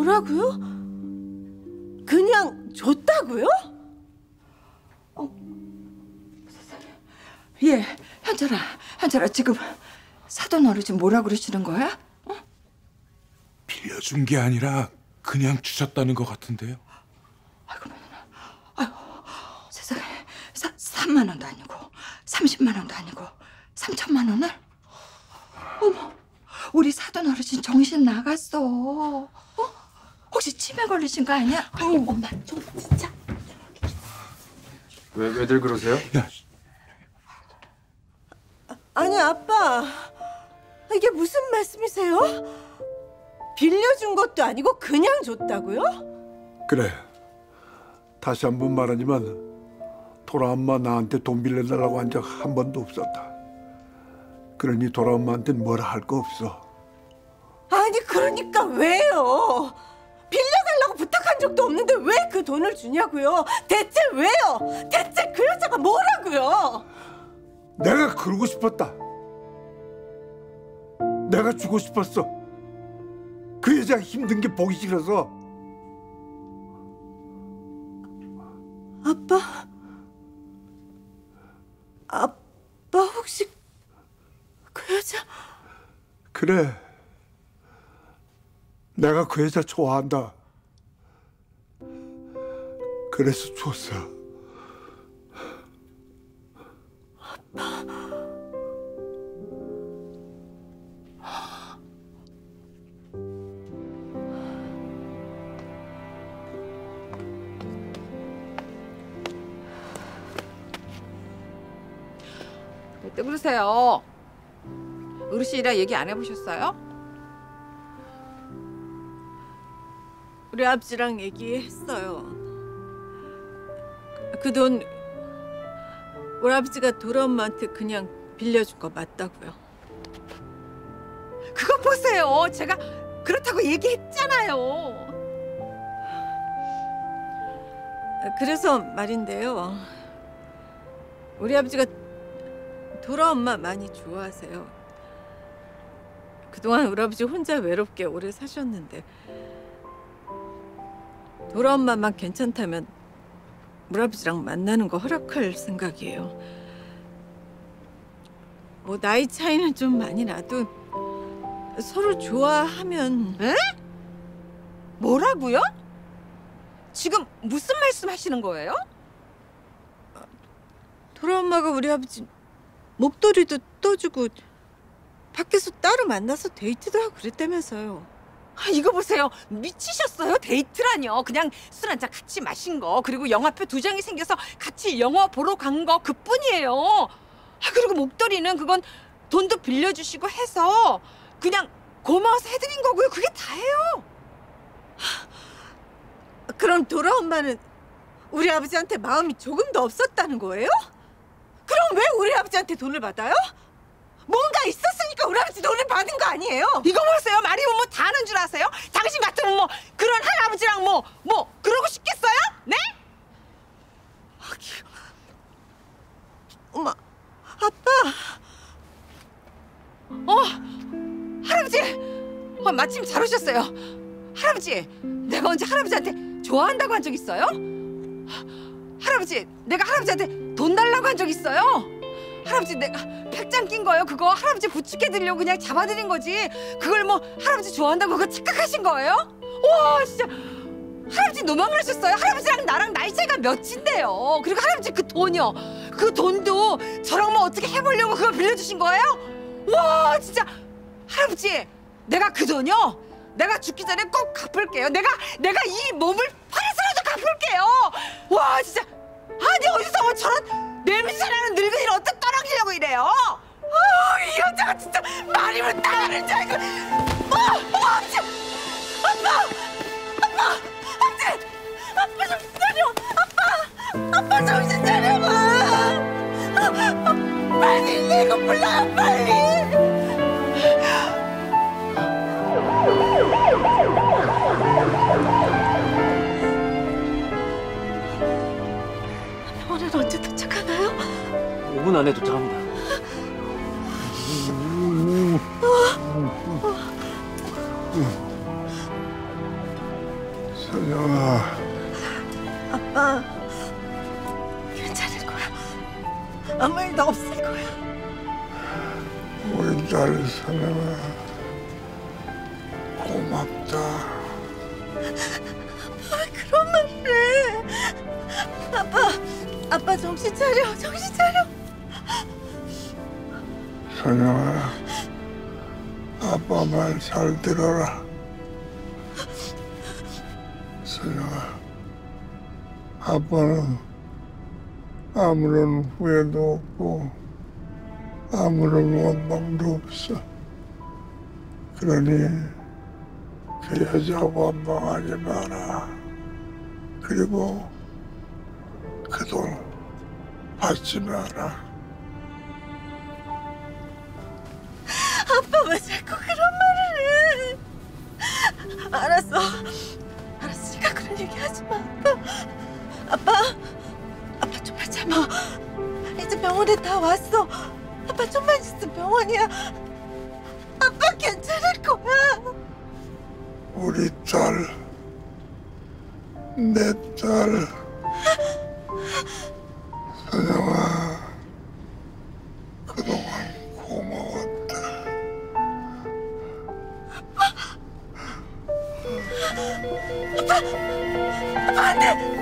뭐라고요? 그냥 줬다고요? 예, 현철아 지금 사돈 어르신 뭐라 그러시는 거야? 어? 빌려준 게 아니라 그냥 주셨다는 것 같은데요. 아이고, 아이고, 세상에 3만 원도 아니고 30만 원도 아니고 3천만 원을? 어머, 우리 사돈 어르신 정신 나갔어. 어? 혹시 치매 걸리신 거 아니야? 아니, 엄마 좀 진짜. 왜들 그러세요? 야, 아니 아빠, 이게 무슨 말씀이세요? 빌려준 것도 아니고 그냥 줬다고요? 그래. 다시 한 번 말하지만 도라 엄마 나한테 돈 빌려달라고 한 적 한 번도 없었다. 그러니 도라 엄마한테는 뭐라 할 거 없어. 아니 그러니까 왜요? 빌려달라고 부탁한 적도 없는데 왜 그 돈을 주냐고요? 대체 왜요? 대체 그 여자가 뭐라고요? 내가 그러고 싶었다. 내가 주고 싶었어. 그 여자 힘든 게 보기 싫어서. 아빠 혹시 그 여자? 그래. 내가 그 여자 좋아한다. 그래서 줬어. 왜 또 그러세요? 어르신이랑 얘기 안 해보셨어요? 우리 아버지랑 얘기했어요. 그 돈 우리 아버지가 도라 엄마한테 그냥 빌려준 거 맞다고요. 그거 보세요. 제가 그렇다고 얘기했잖아요. 그래서 말인데요. 우리 아버지가 도라 엄마 많이 좋아하세요. 그동안 우리 아버지 혼자 외롭게 오래 사셨는데 도라 엄마만 괜찮다면 우리 아버지랑 만나는 거 허락할 생각이에요. 뭐 나이 차이는 좀 많이 나도 서로 좋아하면. 에? 뭐라고요? 지금 무슨 말씀 하시는 거예요? 도라 엄마가 우리 아버지 목도리도 떠주고 밖에서 따로 만나서 데이트도 하고 그랬다면서요. 아, 이거 보세요. 미치셨어요? 데이트라뇨. 그냥 술 한잔 같이 마신 거, 그리고 영화표 2장이 생겨서 같이 영화 보러 간 거 그뿐이에요. 아, 그리고 목도리는 그건 돈도 빌려주시고 해서 그냥 고마워서 해드린 거고요. 그게 다예요. 그럼 도라 엄마는 우리 아버지한테 마음이 조금도 없었다는 거예요? 그럼 왜 우리 아버지한테 돈을 받아요? 뭔가 있었으니까 우리 아버지 돈을 받은 거 아니에요? 이거 보세요. 말이 뭐 다 아는 줄 아세요? 당신 같으면 뭐 그런 할아버지랑 뭐 그러고 싶겠어요? 네? 엄마, 아빠. 할아버지! 마침 잘 오셨어요. 할아버지, 내가 언제 할아버지한테 좋아한다고 한 적 있어요? 할아버지, 내가 할아버지한테 돈 달라고 한 적 있어요? 할아버지, 내가 백장 낀 거예요. 그거 할아버지 부축해드리려고 그냥 잡아드린 거지. 그걸 뭐 할아버지 좋아한다고 그거 착각하신 거예요? 와, 진짜 할아버지 노망을 하셨어요. 할아버지랑 나랑 나이 차이가 몇인데요. 그리고 할아버지 그 돈이요. 그 돈도 저랑 뭐 어떻게 해보려고 그걸 빌려주신 거예요? 와, 진짜 할아버지, 내가 그 돈이요. 내가 죽기 전에 꼭 갚을게요. 내가 이 몸을 팔아서라도 갚을게요. 와, 진짜. 아니 어디서 뭐 저런 냄새나는 늙은이를 어떻게 떠넘기려고 이래요? 이 여자가 진짜 말이면 나가는 줄 알고. 진짜. 아빠 정신 차려. 아빠 정신 차려봐. 빨리 내가 불러요, 빨리. 병원은 언제 도착하나요? 5분 안에 도착합니다. 선영아, 아빠 괜찮을 거야. 아무 일도 없을 거야. 우리 딸 선영아, 고맙다. 왜 그런 말을 해? 아빠 정신 차려, 정신 차려. 선영아, 아빠 말 잘 들어라. 선영아, 아빠는 아무런 후회도 없고 아무런 원망도 없어. 그러니 그 여자 원망하지 마라. 그리고 그 돈 받지 마라. 아빠 왜 자꾸 그런 말을 해? 알았어. 알았으니까 그런 얘기 하지 마. 아빠 좀만 참아. 이제 병원에 다 왔어. 아빠 좀만 있으면 병원이야. 아빠 괜찮을 거야. 우리 딸, 내 딸, 선영아, 그동안 고마웠다. 아빠 안 돼.